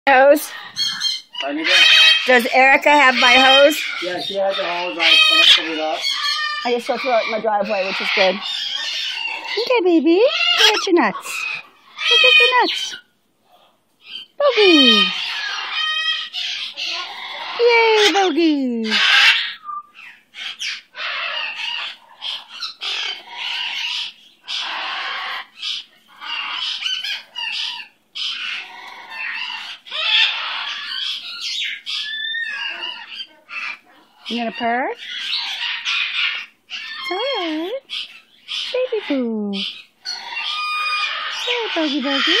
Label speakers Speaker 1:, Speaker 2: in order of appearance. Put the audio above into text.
Speaker 1: Hose? Does Erica have my hose?
Speaker 2: Yeah, she has the hose. I connected it up.
Speaker 1: I just throw it in my driveway, which is good. Okay, baby. Look at your nuts. Look at your nuts. Bogey. Yay, Bogey. You gonna purr? It's alright. Baby boo. Hey, Bogey Bogey.